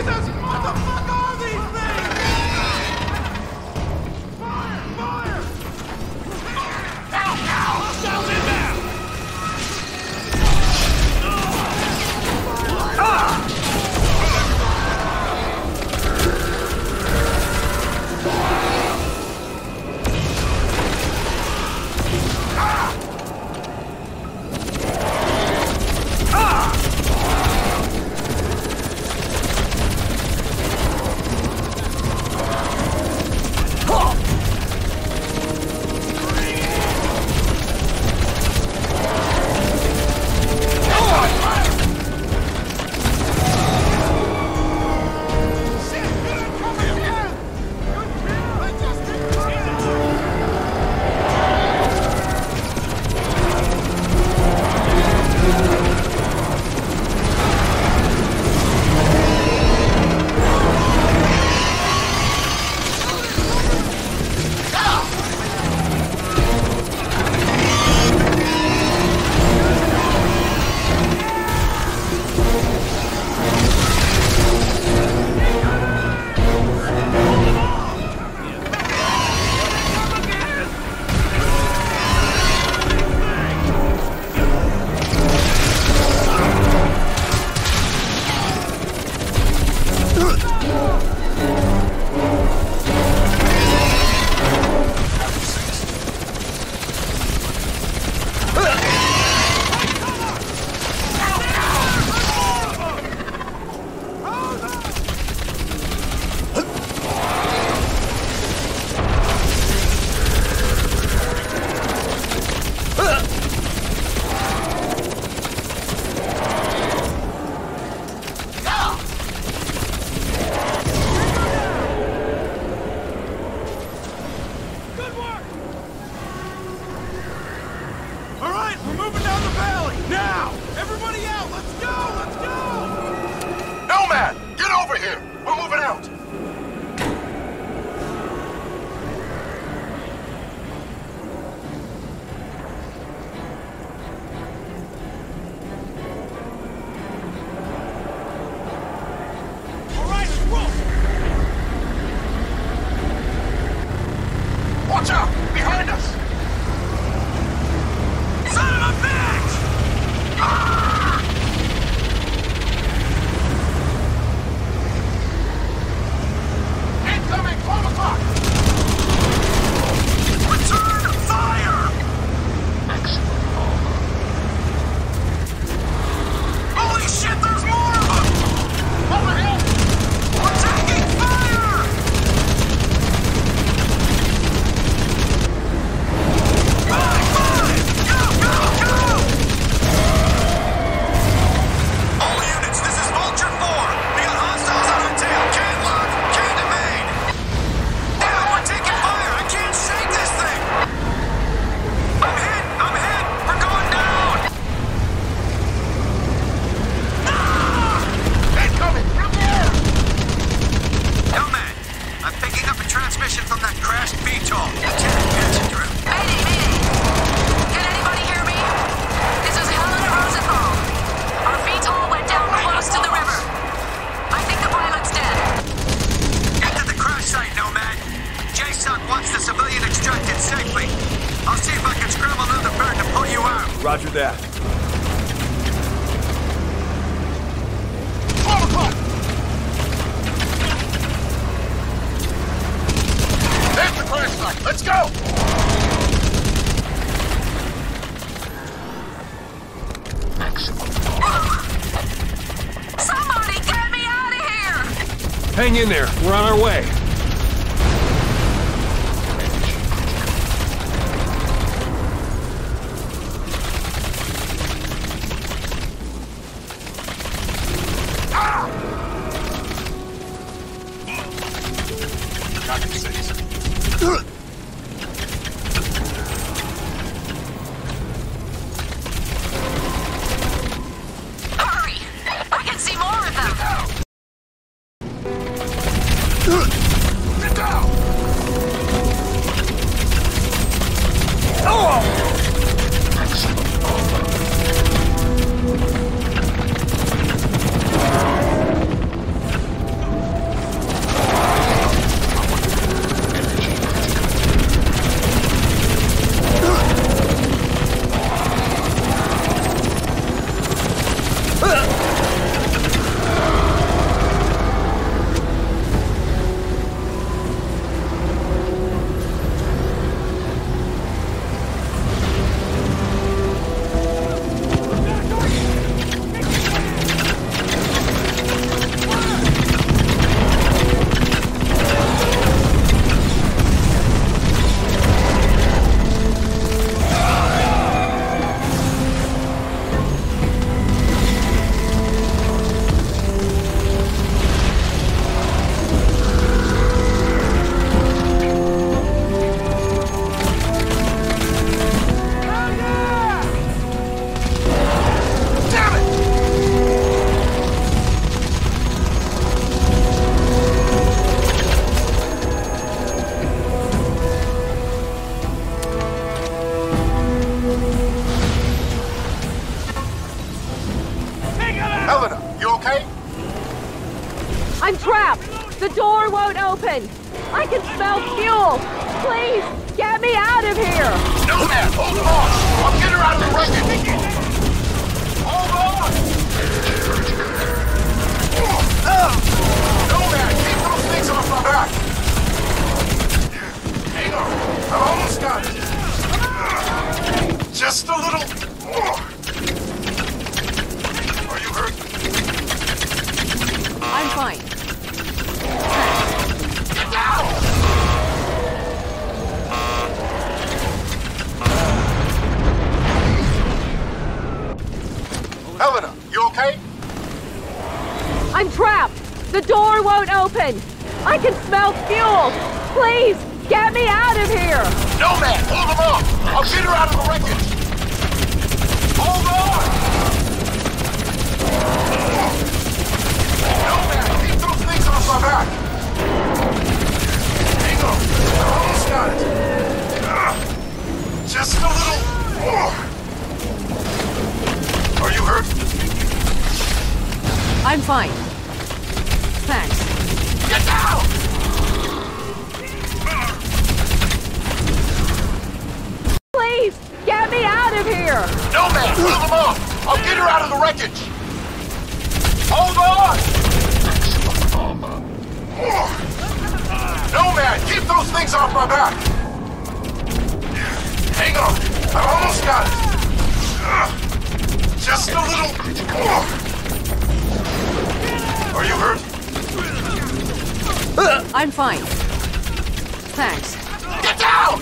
Roger that. 12 o'clock! There's the crash site. Let's go! Somebody get me out of here! Hang in there. We're on our way. Hurry! I can see more of them! Get down! I'm trapped! The door won't open! I can smell fuel! Please, get me out of here! Nomad, hold on! I'll get her out of the wreckage! Hold on! Nomad, keep those things off my back! Hang on, I almost got it. Just a little more. Are you hurt? I'm fine. Get down! Helena, you okay? I'm trapped! The door won't open! I can smell fuel! Please, get me out of here! Nomad, hold them off! I'll get her out of the wreckage! Hold on! Nomad, keep those things off my back! Hang on, I almost got it. Just a little more. Are you hurt? I'm fine. Thanks. Get down! Please, get me out of here! Nomad, hold them off! I'll get her out of the wreckage! Hold on! Nomad, keep those things off my back! Hang on, I almost got it! Just a little more! Are you hurt? I'm fine. Thanks. Get down!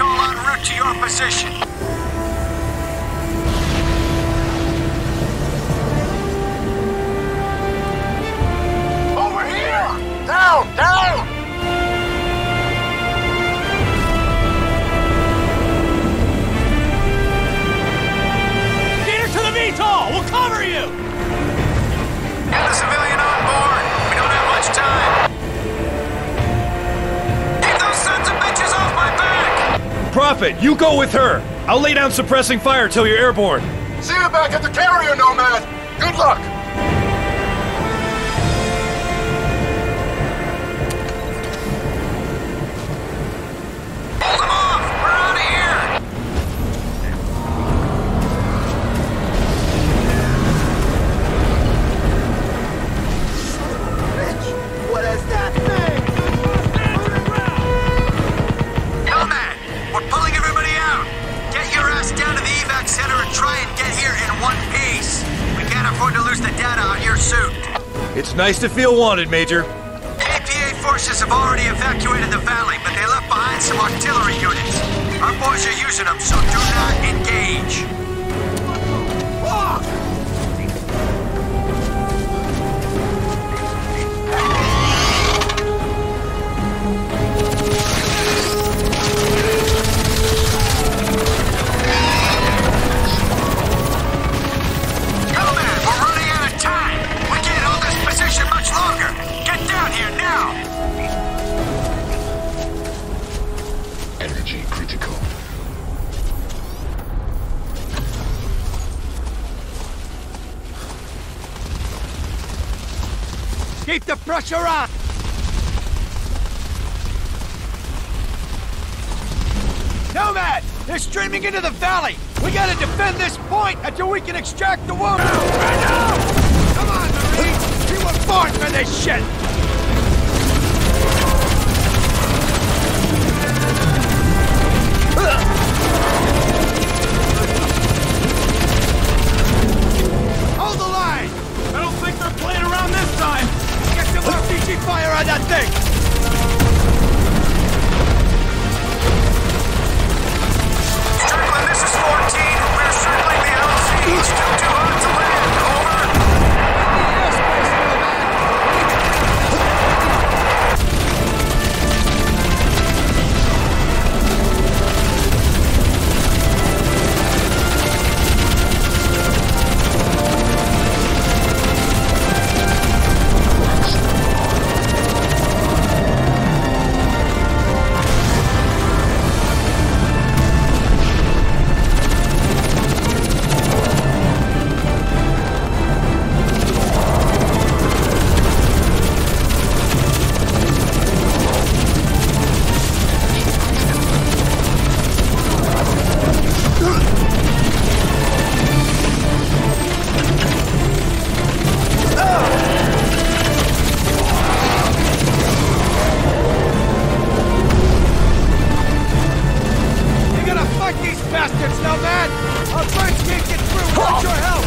all en route to your position. Over here! Down! Down! Get her to the VTOL! We'll cover you! Get the civilian on board. We don't have much time. Keep those sons of bitches off my back! Prophet, you go with her! I'll lay down suppressing fire till you're airborne. See you back at the carrier, Nomad! Good luck! Hold them off! We're out of here! What is that thing? Nomad, we're pulling everybody out. Get your ass down to the evac center and try and get here in one piece. We can't afford to lose the data on your suit. It's nice to feel wanted, Major. APA forces have already evacuated the valley, but they left behind some artillery units. Our boys are using them, so do not engage. Nomad, we're running out of time. We can't hold this position much longer. Get down here now. Energy critical. Keep the pressure on! Nomad! They're streaming into the valley! We gotta defend this point until we can extract the woman! Right now! Come on, Marines! We were born for this shit! Hold the line! I don't think they're playing around this time! Get some RPG fire on that thing! Strickland, this is 14. We're circling the LZ. Still too hot to land. Over. You gotta fight these bastards, Nomad! Our birds can't get through without your help!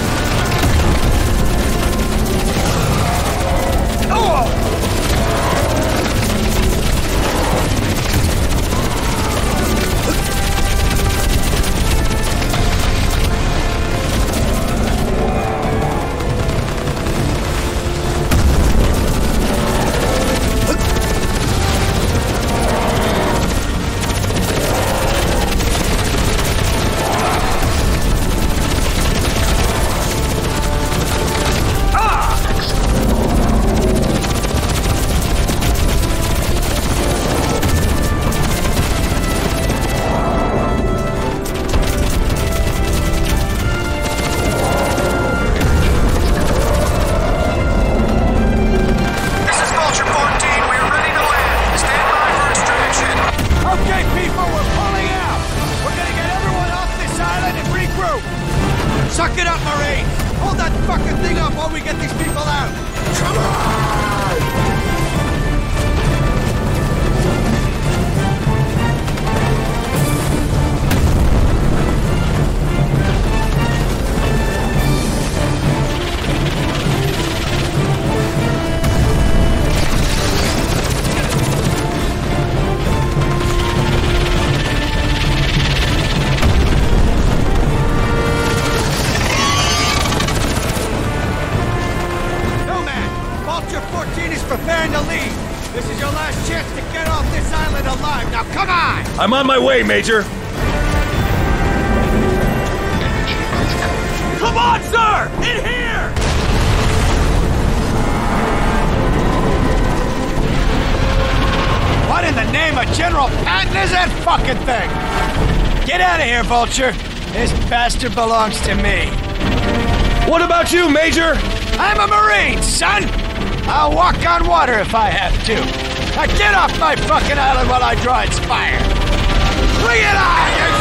Suck it up, Marine! Hold that fucking thing up while we get these people out! Come on! I'm on my way, Major. Come on, sir! In here! What in the name of General Patton is that fucking thing? Get out of here, Vulture. This bastard belongs to me. What about you, Major? I'm a Marine, son! I'll walk on water if I have to. Now get off my fucking island while I draw its fire! Bring it on, you